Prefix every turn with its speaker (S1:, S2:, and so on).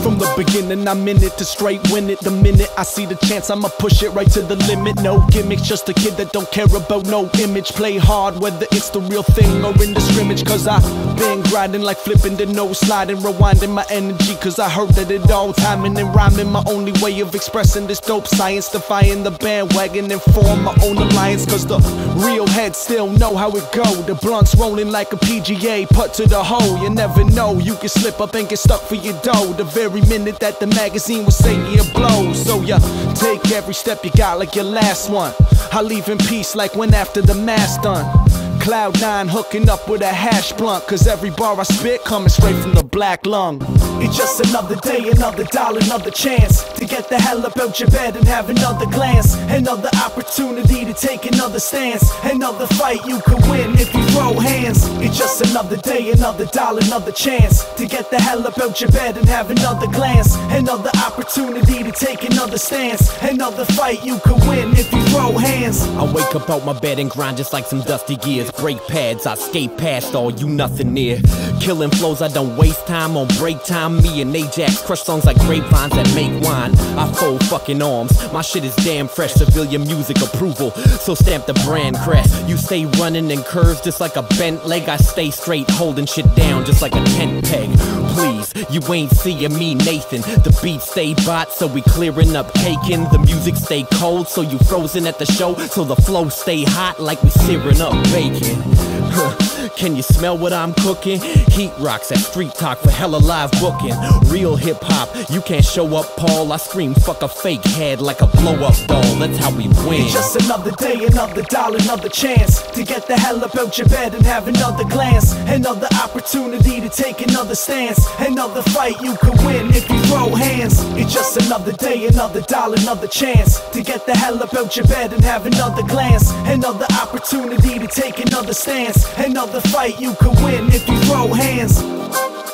S1: From the beginning, I'm in it to straight win it. The minute I see the chance, I'ma push it right to the limit. No gimmicks, just a kid that don't care about no image. Play hard, whether it's the real thing or in the scrimmage. Cause I been grinding like flipping the nose, sliding, rewinding my energy. Cause I heard that it all timing and rhyming. My only way of expressing this dope science, defying the bandwagon and form my own alliance. Cause the real heads still know how it go. The blunts rolling like a PGA, putt to the hole. You never know, you can slip up and get stuck for your dough the very minute that the magazine will say you blow. So ya take every step you got like your last one. I leave in peace like when after the mass done. Cloud9 hooking up with a hash blunt. Cause every bar I spit coming straight from the black lung. It's just another day, another dollar, another chance to get the hell up out your bed and have another glance. Another opportunity to take another stance. Another fight you could win if you throw hands. It's just another day, another dollar, another chance to get the hell up out your bed and have another glance. Another opportunity to take another stance. Another fight you could win if you throw hands.
S2: I wake up out my bed and grind just like some dusty gears. Brake pads, I skate past all you nothing near. Killing flows, I don't waste time on break time. Me and Ajax crush songs like grapevines that make wine. I fold fucking arms, my shit is damn fresh. Civilian music approval, so stamp the brand crest. You stay running in curves just like a bent leg. I stay straight, holding shit down just like a tent peg. Please, you ain't seeing me, Nathan. The beat stay bot, so we clearing up caking. The music stay cold, so you frozen at the show. So the flow stay hot like we searing up bacon. Can you smell what I'm cooking? Heat rocks at street talk for hella live booking. Real hip hop, you can't show up, Paul. I scream fuck a fake head like a blow up doll. That's how we win.
S1: It's just another day, another dollar, another chance to get the hell up out your bed and have another glance. Another opportunity to take another stance. Another fight you could win if you throw hands. It's just another day, another dollar, another chance to get the hell up out your bed and have another glance. Another opportunity to take another stance. Another fight you could win if you throw hands.